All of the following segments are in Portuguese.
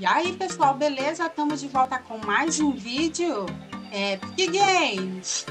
E aí, pessoal, beleza? Estamos de volta com mais um vídeo Epic Games.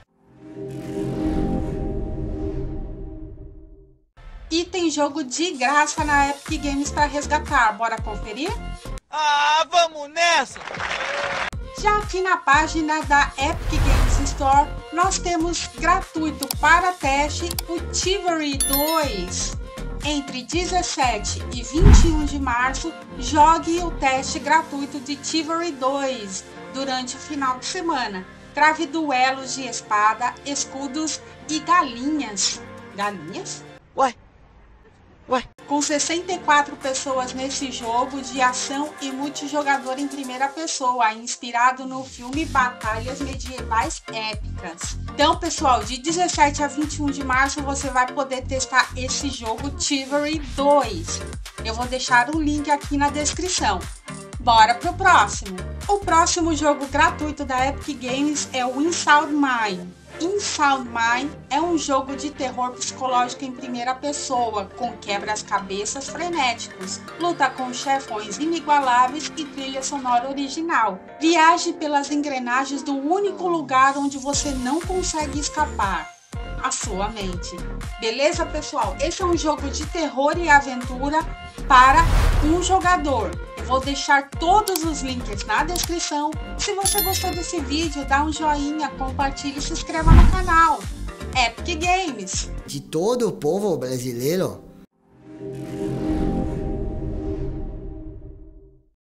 E tem jogo de graça na Epic Games para resgatar. Bora conferir? Ah, vamos nessa! Já aqui na página da Epic Games Store, nós temos gratuito para teste o Chivalry 2. Entre 17 e 21 de março, jogue o teste gratuito de Chivalry 2 durante o final de semana. Trave duelos de espada, escudos e galinhas. Galinhas? Ué? Com 64 pessoas nesse jogo de ação e multijogador em primeira pessoa, inspirado no filme Batalhas Medievais Épicas. Então, pessoal, de 17 a 21 de março você vai poder testar esse jogo Chivalry 2. Eu vou deixar o link aqui na descrição. Bora pro próximo. O próximo jogo gratuito da Epic Games é o Unsound Mind. Unsound Mind é um jogo de terror psicológico em primeira pessoa, com quebras-cabeças frenéticos, luta com chefões inigualáveis e trilha sonora original. Viaje pelas engrenagens do único lugar onde você não consegue escapar: a sua mente. Beleza, pessoal? Esse é um jogo de terror e aventura para um jogador. Vou deixar todos os links na descrição. Se você gostou desse vídeo, dá um joinha, compartilhe e se inscreva no canal. Epic Games. De todo o povo brasileiro.